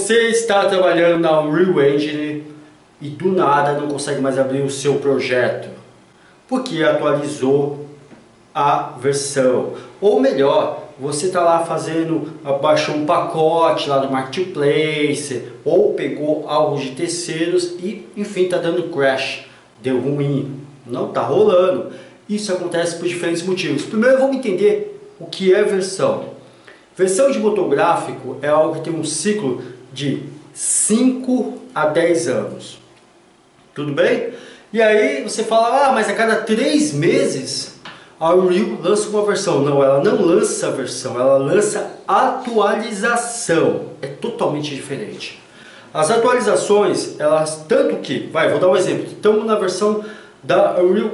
Você está trabalhando na Unreal Engine e do nada não consegue mais abrir o seu projeto porque atualizou a versão. Ou melhor, você está lá baixou um pacote lá do Marketplace ou pegou algo de terceiros e enfim está dando crash, deu ruim, não está rolando. Isso acontece por diferentes motivos. Primeiro vamos entender o que é versão. Versão de motor gráfico é algo que tem um ciclo de 5 a 10 anos. Tudo bem? E aí você fala, mas a cada 3 meses a Unreal lança uma versão. Não, ela não lança a versão, ela lança atualização. É totalmente diferente. As atualizações, elas tanto que, vou dar um exemplo. Estamos na versão da Unreal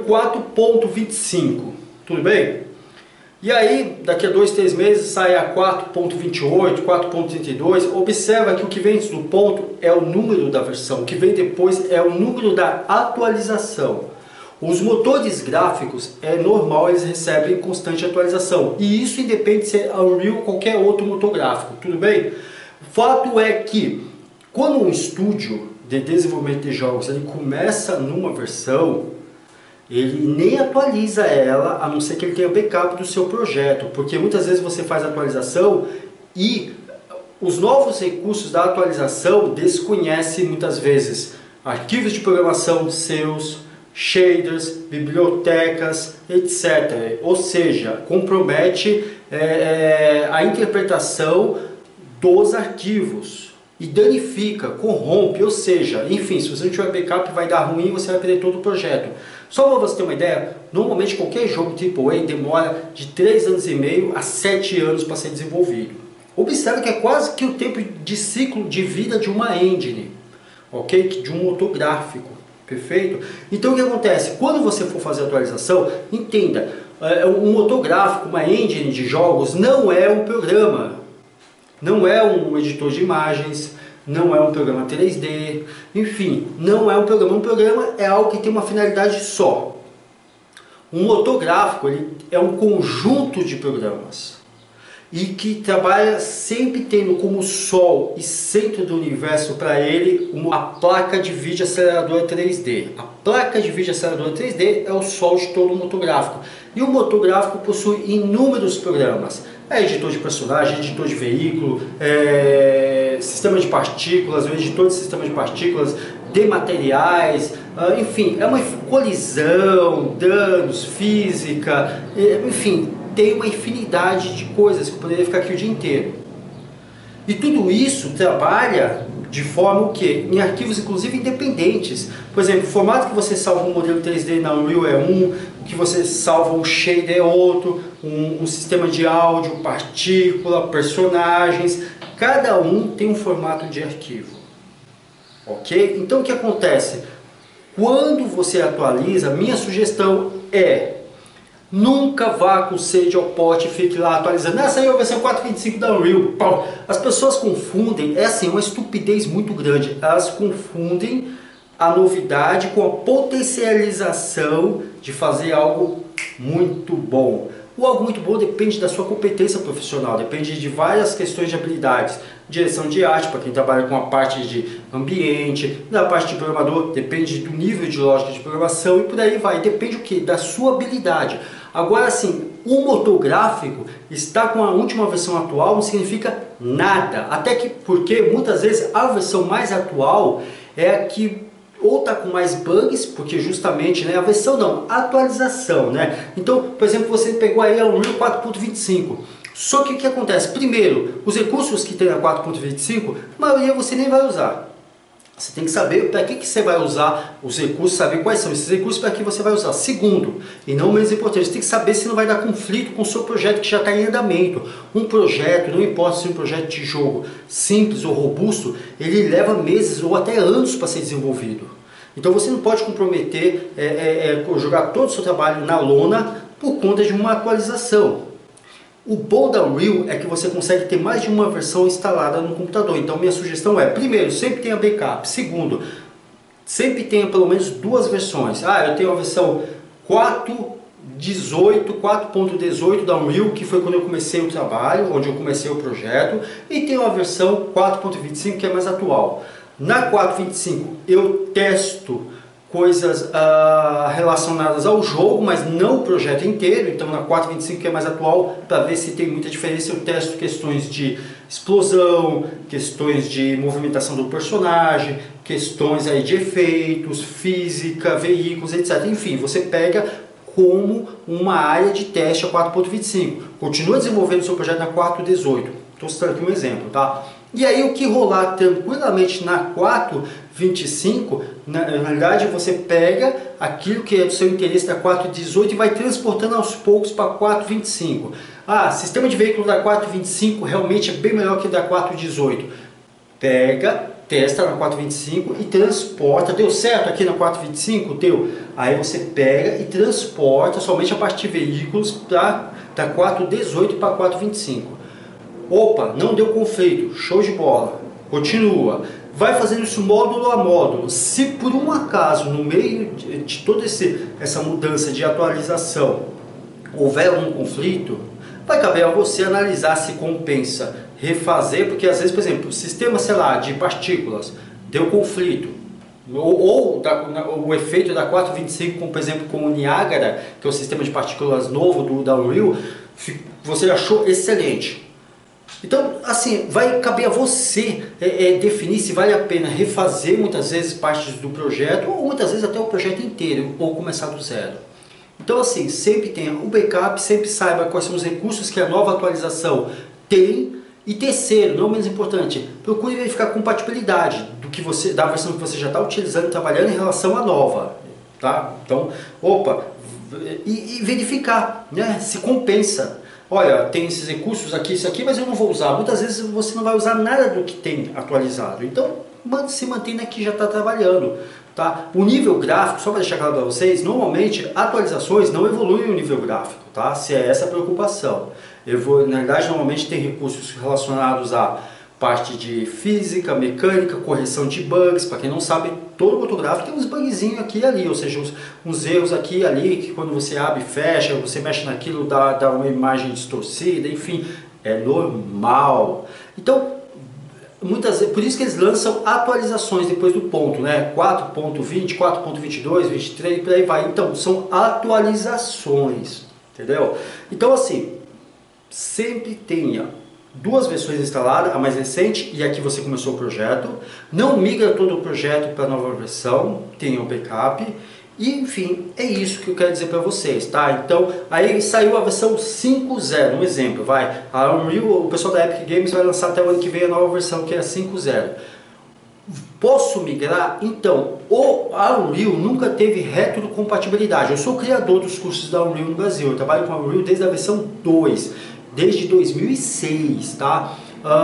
4.25. Tudo bem? E aí, daqui a 2, 3 meses sai a 4.28, 4.32. Observa que o que vem antes do ponto é o número da versão, o que vem depois é o número da atualização. Os motores gráficos, é normal, eles recebem constante atualização. E isso independe se é Unreal ou qualquer outro motor gráfico, tudo bem? O fato é que, quando um estúdio de desenvolvimento de jogos ele começa numa versão, ele nem atualiza ela, a não ser que ele tenha backup do seu projeto, porque muitas vezes você faz atualização e os novos recursos da atualização desconhecem muitas vezes arquivos de programação seus, shaders, bibliotecas, etc. Ou seja, compromete a interpretação dos arquivos e danifica, corrompe, ou seja, enfim, se você não tiver backup vai dar ruim e você vai perder todo o projeto. Só para você ter uma ideia, normalmente qualquer jogo AAA demora de 3 anos e meio a 7 anos para ser desenvolvido. Observe que é quase que o tempo de ciclo de vida de uma engine, ok? De um motor gráfico, perfeito? Então o que acontece? Quando você for fazer atualização, entenda, um motor gráfico, uma engine de jogos não é um programa, não é um editor de imagens, não é um programa 3D, enfim, não é um programa. Um programa é algo que tem uma finalidade só. Um motor gráfico ele é um conjunto de programas e que trabalha sempre tendo como sol e centro do universo para ele a placa de vídeo aceleradora 3D. A placa de vídeo aceleradora 3D é o sol de todo o motor gráfico. E o motor gráfico possui inúmeros programas. Editor de personagem, editor de veículo, sistema de partículas, o editor de sistema de partículas, de materiais, enfim, é uma colisão, danos, física, enfim, tem uma infinidade de coisas que eu poderia ficar aqui o dia inteiro. E tudo isso trabalha de forma o quê? Em arquivos inclusive independentes. Por exemplo, o formato que você salva um modelo 3D na Unreal é um, o que você salva um shader é outro, um sistema de áudio, partícula, personagens, cada um tem um formato de arquivo. Ok? Então o que acontece? Quando você atualiza, minha sugestão é nunca vá com sede ao pote e fique lá atualizando. Essa aí é a versão 4.25 da Unreal. As pessoas confundem, é assim, uma estupidez muito grande. Elas confundem a novidade com a potencialização de fazer algo muito bom. O algo muito bom depende da sua competência profissional, depende de várias questões de habilidades. Direção de arte, para quem trabalha com a parte de ambiente, da parte de programador, depende do nível de lógica de programação e por aí vai. Depende o que? Da sua habilidade. Agora sim, o motor gráfico está com a última versão atual não significa nada. Até que, porque muitas vezes a versão mais atual é a que ou está com mais bugs, porque justamente, a versão não, a atualização, Então, por exemplo, você pegou aí a Unreal 4.25. Só que o que acontece? Primeiro, os recursos que tem a 4.25, a maioria você nem vai usar. Você tem que saber para que você vai usar os recursos, saber quais são esses recursos para que você vai usar. Segundo, e não menos importante, você tem que saber se não vai dar conflito com o seu projeto que já está em andamento. Um projeto, não importa se é um projeto de jogo simples ou robusto, ele leva meses ou até anos para ser desenvolvido. Então você não pode comprometer, jogar todo o seu trabalho na lona por conta de uma atualização. O bom da Unreal é que você consegue ter mais de uma versão instalada no computador. Então minha sugestão é, primeiro, sempre tenha backup. Segundo, sempre tenha pelo menos 2 versões. Eu tenho a versão 4 4.18 da Unreal, que foi quando eu comecei o trabalho, onde eu comecei o projeto, e tem uma versão 4.25 que é mais atual. Na 4.25 eu testo coisas relacionadas ao jogo, mas não o projeto inteiro. Então na 4.25 que é mais atual, para ver se tem muita diferença, eu testo questões de explosão, questões de movimentação do personagem, questões aí de efeitos, física, veículos, etc. Enfim, você pega como uma área de teste a 4.25. Continua desenvolvendo seu projeto na 4.18. Estou citando aqui um exemplo, tá? E aí o que rolar tranquilamente na 4.25, na realidade você pega aquilo que é do seu interesse da 4.18 e vai transportando aos poucos para 4.25. Sistema de veículo da 4.25 realmente é bem melhor que da 4.18. Pega, testa na 4.25 e transporta. Deu certo aqui na 4.25? Deu. Aí você pega e transporta somente a parte de veículos da 4.18 para 4.25. Opa, não deu conflito, show de bola, continua. Vai fazendo isso módulo a módulo. Se por um acaso, no meio de toda essa mudança de atualização, houver um conflito, vai caber a você analisar se compensa refazer, porque às vezes, por exemplo, o sistema, sei lá, de partículas deu conflito, ou o efeito da 4.25, como, por exemplo, com o Niagara, que é o sistema de partículas novo da Unreal, você achou excelente. Então, assim, vai caber a você definir se vale a pena refazer muitas vezes partes do projeto, ou muitas vezes até o projeto inteiro, ou começar do zero. Então, assim, sempre tenha o backup, sempre saiba quais são os recursos que a nova atualização tem. E terceiro, não menos importante, procure verificar a compatibilidade da versão que você já está utilizando e trabalhando em relação à nova. Tá? Então, e verificar, né, se compensa. Olha, tem esses recursos aqui, isso aqui, mas eu não vou usar. Muitas vezes você não vai usar nada do que tem atualizado. Então, se mantém na que já está trabalhando. Tá? O nível gráfico, só para deixar claro para vocês, normalmente atualizações não evoluem o nível gráfico, tá? Se é essa a preocupação. Na verdade, normalmente tem recursos relacionados à parte de física, mecânica, correção de bugs. Para quem não sabe, todo motor gráfico tem uns bugzinhos aqui e ali, ou seja, uns erros aqui e ali, que quando você abre e fecha, você mexe naquilo, dá uma imagem distorcida, enfim, é normal. Então, por isso que eles lançam atualizações depois do ponto, né? 4.20, 4.22, 23, por aí vai. Então, são atualizações, entendeu? Então, assim, sempre tenha duas versões instaladas, a mais recente e a que você começou o projeto. Não migra todo o projeto para a nova versão, tenha o backup. E, enfim, é isso que eu quero dizer para vocês, tá? Então, aí saiu a versão 5.0, um exemplo, vai. A Unreal, o pessoal da Epic Games vai lançar até o ano que vem a nova versão, que é a 5.0. Posso migrar? Então, a Unreal nunca teve retrocompatibilidade. Eu sou o criador dos cursos da Unreal no Brasil, eu trabalho com a Unreal desde a versão 2, desde 2006, tá?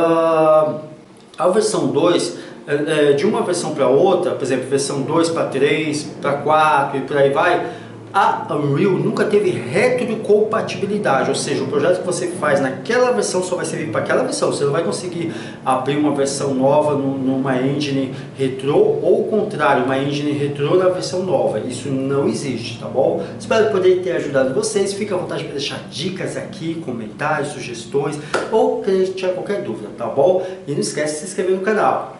A versão 2... de uma versão para outra, por exemplo, versão 2 para 3, para 4 e por aí vai, a Unreal nunca teve retrocompatibilidade, ou seja, o projeto que você faz naquela versão só vai servir para aquela versão, você não vai conseguir abrir uma versão nova numa engine retrô, ou o contrário, uma engine retrô na versão nova, isso não existe, tá bom? Espero poder ter ajudado vocês, fique à vontade para deixar dicas aqui, comentários, sugestões, ou tiver qualquer dúvida, tá bom? E não esquece de se inscrever no canal.